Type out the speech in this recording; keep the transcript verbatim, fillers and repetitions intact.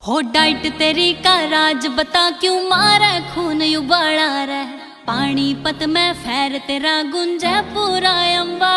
हो डाइट तेरी का राज बता क्यों मारे खून उबाला रह। पानीपत में फैर तेरा गुंजे पूरा अम्बा।